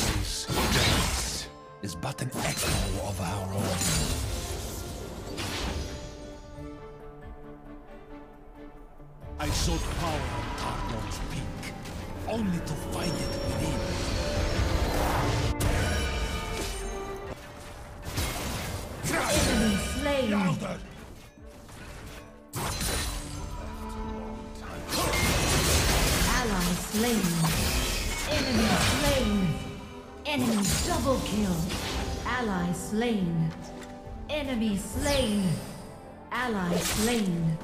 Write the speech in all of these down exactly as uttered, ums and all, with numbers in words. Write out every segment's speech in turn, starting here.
This place is but an echo of our own. I sought power on Targon's peak, only to find it within. Enemy slain. Louder! Ally slain. Enemy slain. Enemy double kill. Ally slain. Enemy slain. Ally slain.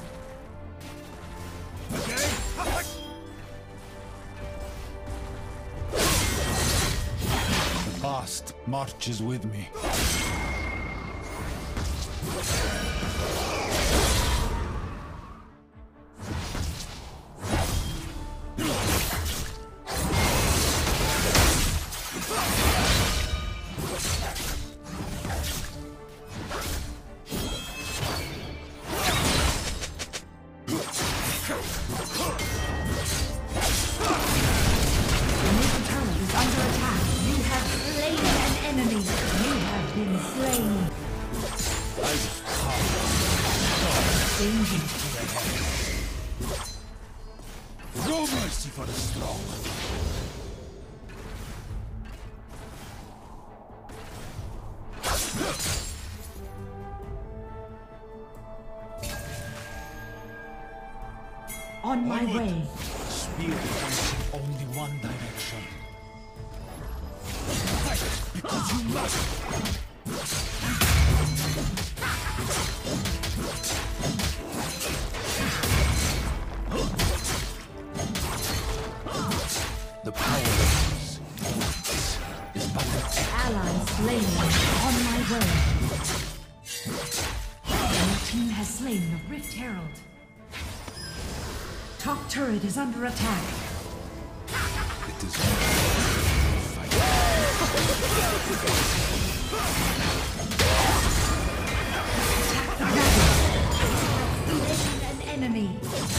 The past marches with me. No mercy for the strong. On my Onward. way. Spear points in only one direction. Fight because you must. The power of this is but an echo. Ally slain. On my way. Your team has slain the Rift Herald. Top turret is under attack. It is fight. Attack the dragon. Slain an enemy.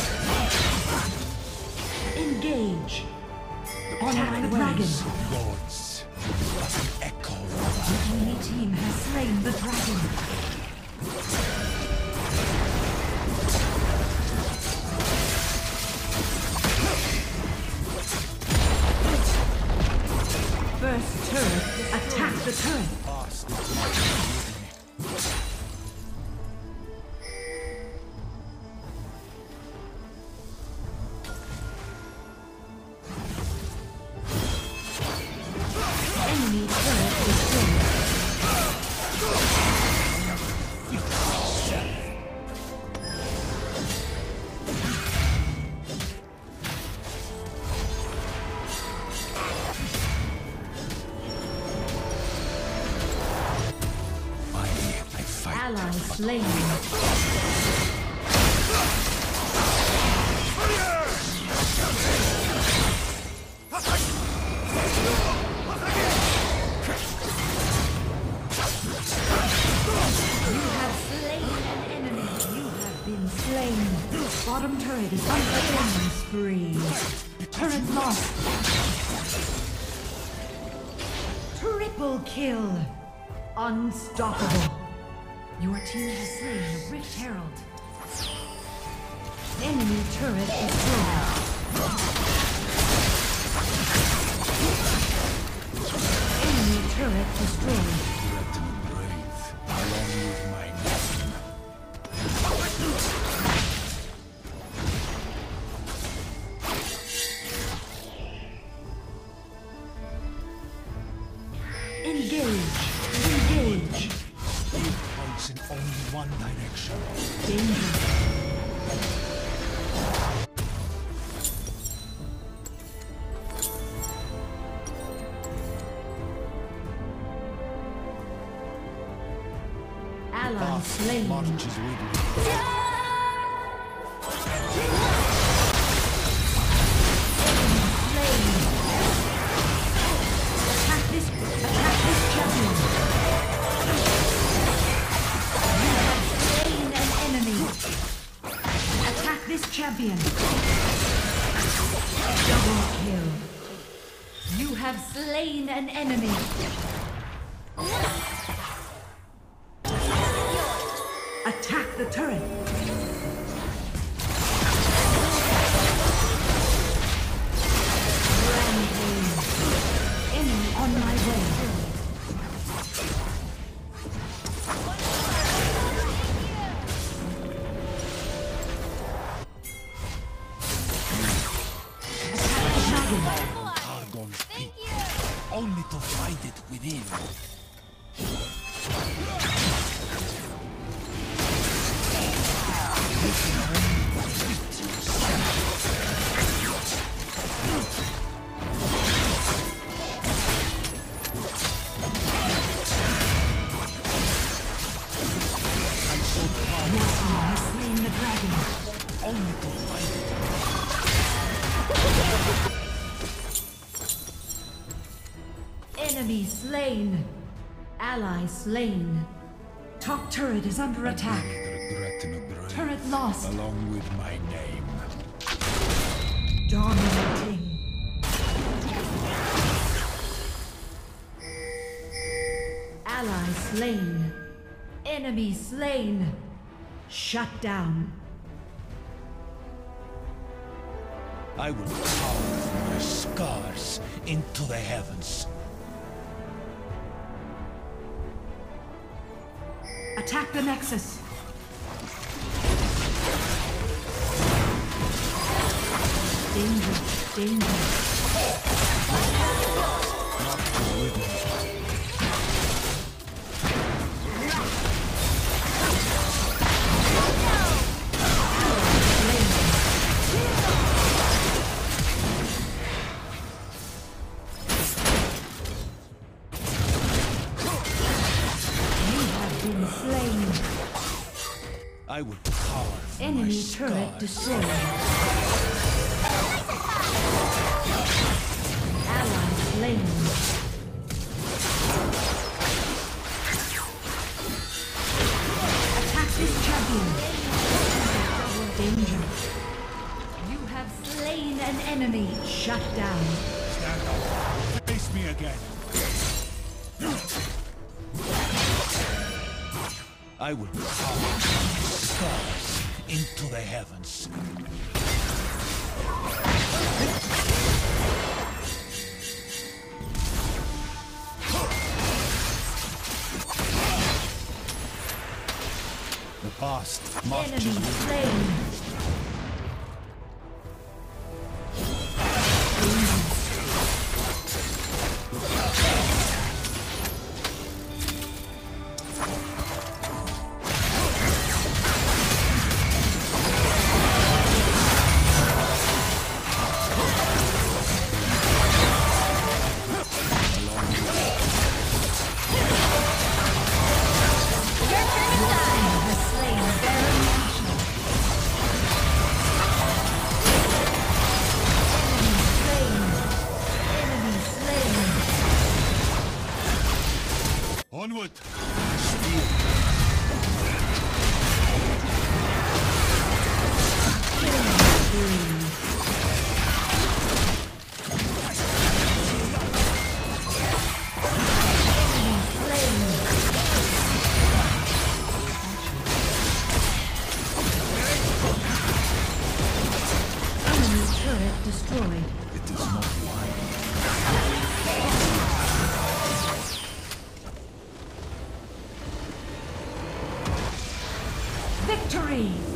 Engage. The On my dragon. Lords, but an echo of The enemy team has slain the dragon. First turret, attack the turret. past. Enemy turret destroyed. I, I fight. Ally slain. You have slain an enemy. You have been slain. Bottom turret is on the killing spree. Turret lost. Triple kill. Unstoppable. Your team has slain the Rift Herald. Enemy turret destroyed. Enemy turret destroyed. Let them brave, along with my name. Engage. Engage. Speed points in only one direction. Danger. Ally Past slain. marches with me. Attack this, attack this champion. You have slain an enemy. Attack this champion. Double kill. You have have slain an enemy. Attack the turret. Rampage. Enemy on my way. Targon's Peak, only to find it within. Enemy slain. Ally slain. Top turret is under attack. Regret in a grave, Turret lost. along with my name. Dominating. Ally slain. Enemy slain. Shut down. I will carve my scars into the heavens. Attack the Nexus. Danger, danger. Not with me. I will carve Enemy my turret scars. destroyed. Ally slain. Attack this champion. Danger. You have slain an enemy. Shut down. Stand up. Face me again. I will carve my scars into the heavens. The past marches Enemy with slain. Onward! Enemy turret destroyed. It is not wise. Victory!